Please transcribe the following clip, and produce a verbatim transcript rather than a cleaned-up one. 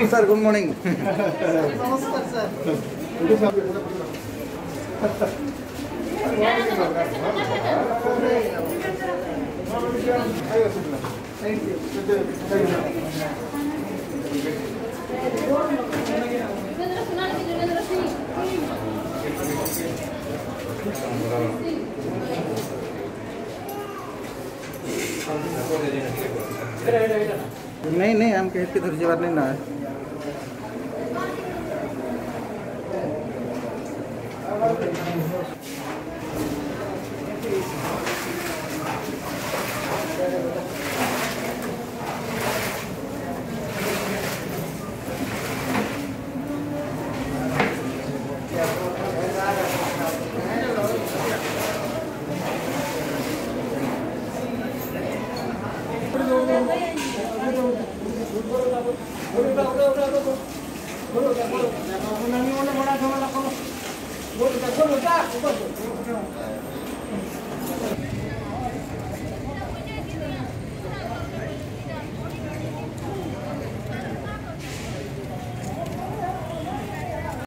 Sir good morning. नमस्कार sir. Thank you. नहीं नहीं हम कहते दूसरी बार नहीं ना है। बोलो बोलो बोलो बोलो बोलो बोलो